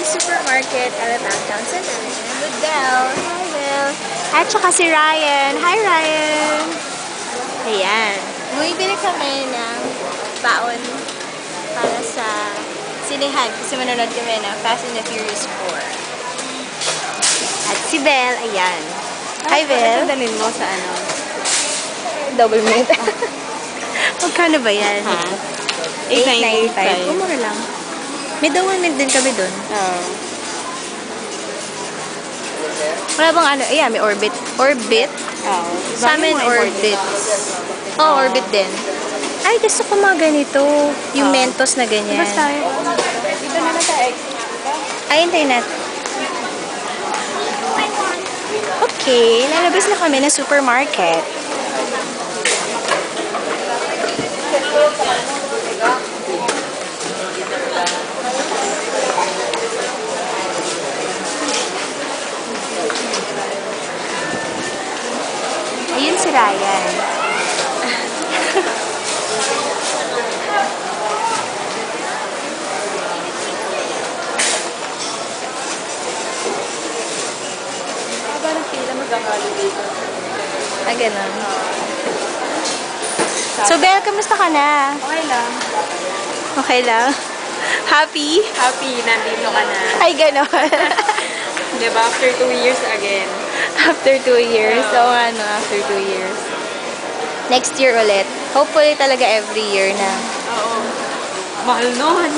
supermarket at the Downtown Center. And with Belle. Hi, Belle. At saka si Ryan. Hi, Ryan. Ayan. Bumibili kami ng baon para sa sinehan kasi manonood kami ng Fast and the Furious 4. At si Belle, ayan. Hi, Belle. Ano dalhin mo sa ano? Double mint. Magkano ba yan? Ha? 8.95. Mura lang. May double mint din kami dun. Oo. Wala bang ano? Ayan, may Orbit. Orbit? Oo. Sa amin, Orbit. Oo, Orbit din. Ay, gusto ko mga ganito. Yung Mentos na ganyan. Basta tayo. Dito na tayo. Ay, hintayin natin. Okay, lalabas na kami ng supermarket. Ayun si Ryan. Parang pila magkakalo dito. Ah, ganun. So, Belle, kamusta ka na? Okay lang. Okay lang? Happy? Happy, nandito ka na. Ay, ganun. Diba? After 2 years again. After 2 years. So, ano, after 2 years. Next year ulit. Hopefully talaga every year na. Oo. Mahal nun.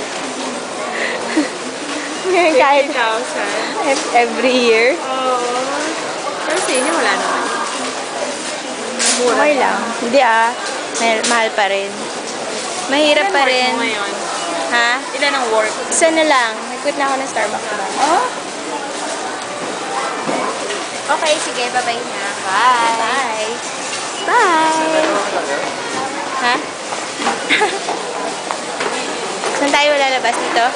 Kahit 50,000. every year. Oo. Pero sa inyo, wala naman. Mura. Okay lang. Hindi mahal pa rin. Mahirap pa rin. Ilan work mo ngayon? Ha? Ilan ang work? Isa na lang. Nag-quit na ako ng Starbucks na. Oh? Okay, sige. Bye-bye na. Bye. Bye. Bye. Ha? Saan tayo lalabas dito?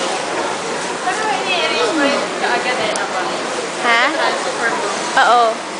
Pero ini-arrange mo yun kaagad eh, naman. Ha? Transfer mo. Oo.